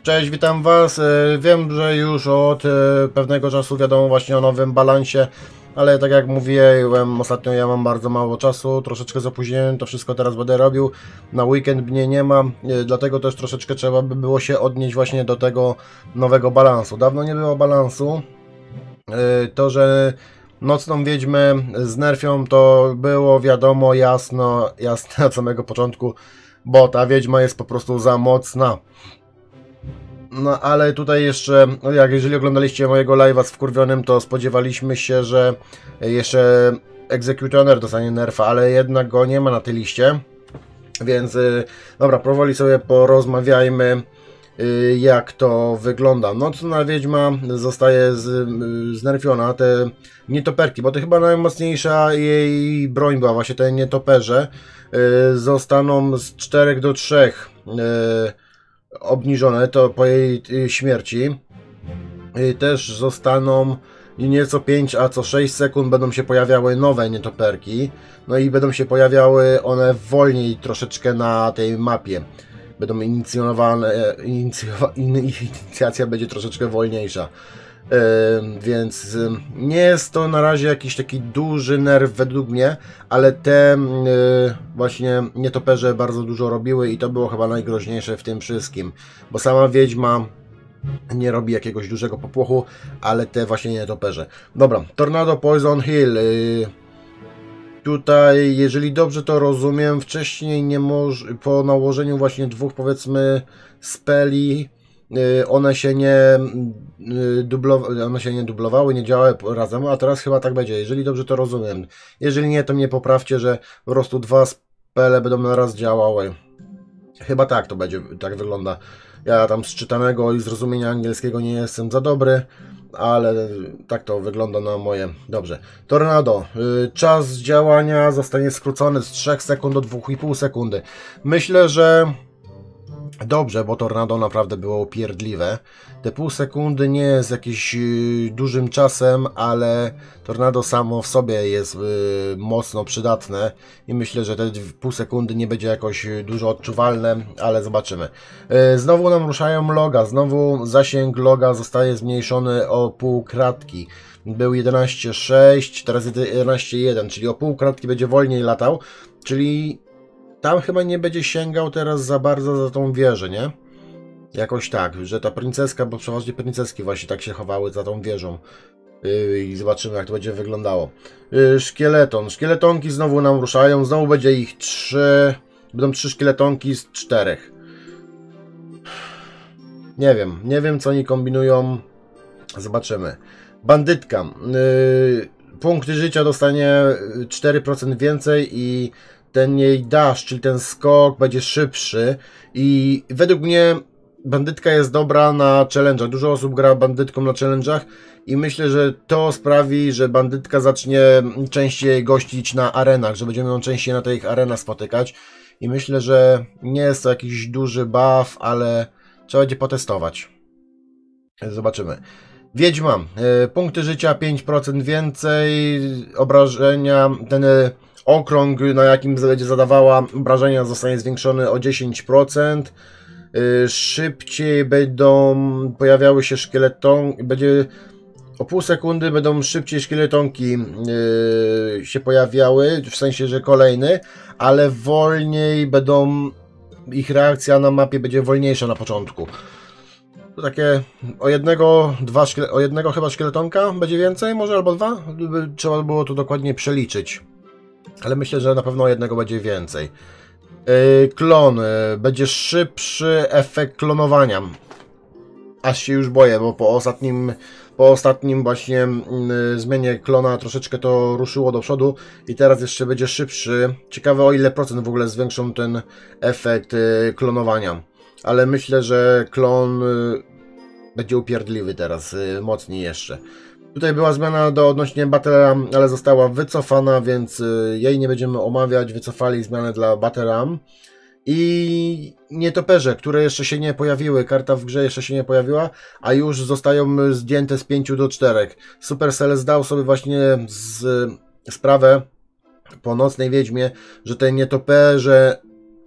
Cześć, witam Was. Wiem, że już od pewnego czasu wiadomo właśnie o nowym balansie, ale tak jak mówiłem ostatnio, ja mam bardzo mało czasu, troszeczkę z opóźnieniem to wszystko teraz będę robił. Na weekend mnie nie ma, dlatego też troszeczkę trzeba by było się odnieść właśnie do tego nowego balansu. Dawno nie było balansu. To, że Nocną Wiedźmę znerfią, to było wiadomo, jasne od samego początku, bo ta wiedźma jest po prostu za mocna. No ale tutaj jeszcze, jeżeli oglądaliście mojego live'a z wkurwionym, to spodziewaliśmy się, że jeszcze Executioner dostanie nerfa, ale jednak go nie ma na tej liście. Więc dobra, powoli sobie porozmawiajmy, jak to wygląda. Nocna Wiedźma zostaje znerfiona, te nietoperki, bo to chyba najmocniejsza jej broń była, właśnie te nietoperze, zostaną z 4 do 3 obniżone to po jej śmierci. Też zostaną nieco 5, a co 6 sekund będą się pojawiały nowe nietoperki. No i będą się pojawiały one wolniej troszeczkę na tej mapie. Będą inicjowane, inicjacja będzie troszeczkę wolniejsza. Więc nie jest to na razie jakiś taki duży nerw według mnie, ale te właśnie nietoperze bardzo dużo robiły i to było chyba najgroźniejsze w tym wszystkim, bo sama wiedźma nie robi jakiegoś dużego popłochu, ale te właśnie nietoperze. Dobra, Tornado Poison Hill. Tutaj, jeżeli dobrze to rozumiem, wcześniej nie po nałożeniu właśnie dwóch, powiedzmy, speli, one się nie dublowały, nie działały razem, a teraz chyba tak będzie, jeżeli dobrze to rozumiem. Jeżeli nie, to mnie poprawcie, że po prostu dwa spele będą na raz działały. Chyba tak to będzie, tak wygląda. Ja tam z czytanego i zrozumienia angielskiego nie jestem za dobry, ale tak to wygląda na moje. Dobrze. Tornado. Czas działania zostanie skrócony z 3 sekund do 2,5 sekundy. Myślę, że dobrze, bo Tornado naprawdę było upierdliwe. Te pół sekundy nie jest jakimś dużym czasem, ale Tornado samo w sobie jest mocno przydatne i myślę, że te pół sekundy nie będzie jakoś dużo odczuwalne, ale zobaczymy. Znowu nam ruszają loga, znowu zasięg loga zostaje zmniejszony o pół kratki. Był 11,6, teraz 11,1, czyli o pół kratki będzie wolniej latał, czyli tam chyba nie będzie sięgał teraz za bardzo za tą wieżę, nie? Jakoś tak, że ta princeska, bo przeważnie princeski właśnie tak się chowały za tą wieżą. I zobaczymy, jak to będzie wyglądało. Szkieleton. Szkieletonki znowu nam ruszają, znowu będzie ich 3. Będą 3 szkieletonki z 4. Nie wiem co oni kombinują. Zobaczymy. Bandytka. Punkty życia dostanie 4% więcej i ten jej dash, czyli ten skok będzie szybszy i według mnie bandytka jest dobra na challenge'ach. Dużo osób gra bandytką na challenge'ach i myślę, że to sprawi, że bandytka zacznie częściej gościć na arenach, że będziemy ją częściej na tych arenach spotykać i myślę, że nie jest to jakiś duży buff, ale trzeba będzie potestować. Zobaczymy. Wiedźma. Punkty życia 5% więcej, obrażenia, ten okrąg, na jakim będzie zadawała obrażenia, zostanie zwiększony o 10%. Szybciej będą pojawiały się szkieletonki, będzie o pół sekundy będą szybciej szkieletonki się pojawiały, w sensie, że kolejny, ale wolniej będą, ich reakcja na mapie będzie wolniejsza na początku. To takie o jednego chyba szkieletonka będzie więcej, może albo 2, trzeba było to dokładnie przeliczyć. Ale myślę, że na pewno jednego będzie więcej. Klon. Będzie szybszy efekt klonowania. Aż się już boję, bo po ostatnim właśnie zmianie klona troszeczkę to ruszyło do przodu i teraz jeszcze będzie szybszy. Ciekawe, o ile procent w ogóle zwiększą ten efekt klonowania. Ale myślę, że klon będzie upierdliwy teraz, mocniej jeszcze. Tutaj była zmiana odnośnie Battle, ale została wycofana, więc jej nie będziemy omawiać. Wycofali zmianę dla Battle i nietoperze, które jeszcze się nie pojawiły. Karta w grze jeszcze się nie pojawiła, a już zostają zdjęte z 5 do 4. Supercell zdał sobie właśnie sprawę po Nocnej Wiedźmie, że te nietoperze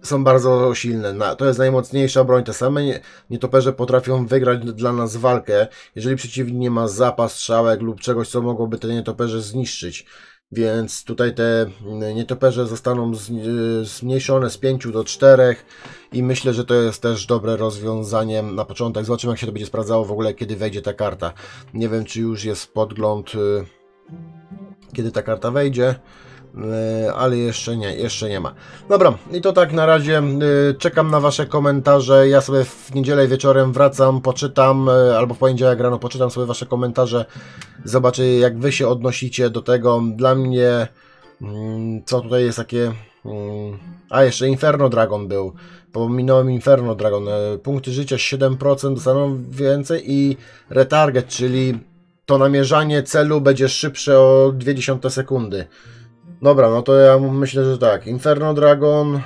są bardzo silne. To jest najmocniejsza broń. Te same nietoperze potrafią wygrać dla nas walkę, jeżeli przeciwnik nie ma zapas strzałek lub czegoś, co mogłoby te nietoperze zniszczyć. Więc tutaj te nietoperze zostaną zmniejszone z 5 do 4 i myślę, że to jest też dobre rozwiązanie na początek. Zobaczymy, jak się to będzie sprawdzało w ogóle, kiedy wejdzie ta karta. Nie wiem, czy już jest podgląd, kiedy ta karta wejdzie, ale jeszcze nie ma. Dobra, i to tak na razie. Czekam na wasze komentarze. Ja sobie w niedzielę wieczorem wracam, poczytam, albo w poniedziałek rano poczytam sobie wasze komentarze. Zobaczę, jak wy się odnosicie do tego. Dla mnie, co tutaj jest takie... A, jeszcze Inferno Dragon był. Pominąłem Inferno Dragon. Punkty życia 7% dostaną więcej i retarget, czyli to namierzanie celu będzie szybsze o 0,2 sekundy. Dobra, no to ja myślę, że tak. Inferno Dragon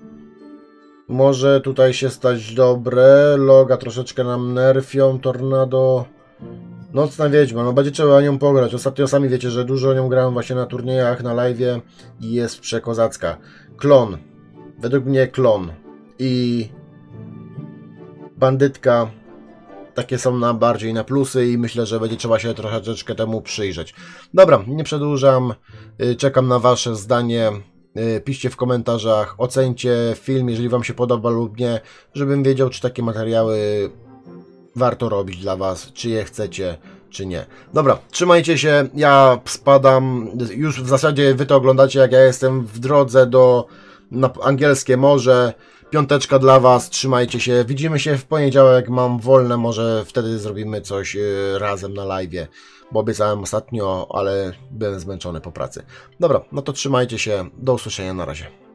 może tutaj się stać dobre. Loga troszeczkę nam nerfią. Tornado. Nocna Wiedźma. No będzie trzeba nią pograć. Ostatnio sami wiecie, że dużo nią grałem właśnie na turniejach, na live'ie i jest przekozacka. Klon. Według mnie klon. I bandytka. Takie są bardziej na plusy i myślę, że będzie trzeba się troszeczkę temu przyjrzeć. Dobra, nie przedłużam. Czekam na wasze zdanie. Piszcie w komentarzach, ocencie film, jeżeli wam się podoba lub nie, żebym wiedział, czy takie materiały warto robić dla was, czy je chcecie, czy nie. Dobra, trzymajcie się, ja spadam. Już w zasadzie wy to oglądacie, jak ja jestem w drodze na angielskie morze. Piąteczka dla was, trzymajcie się. Widzimy się w poniedziałek, mam wolne, może wtedy zrobimy coś razem na live'ie, bo obiecałem ostatnio, ale byłem zmęczony po pracy. Dobra, no to trzymajcie się, do usłyszenia, na razie.